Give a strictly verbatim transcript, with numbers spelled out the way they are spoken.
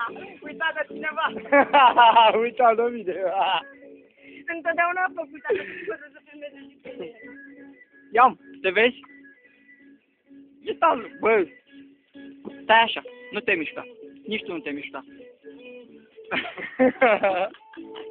Uitat de cineva! Uitat de mine! Întotdeauna a făcut așa fără să filmeze și pe mine. Ia-m, te vezi? E tal, bă! Stai așa, nu te mișca. Nici tu nu te mișca.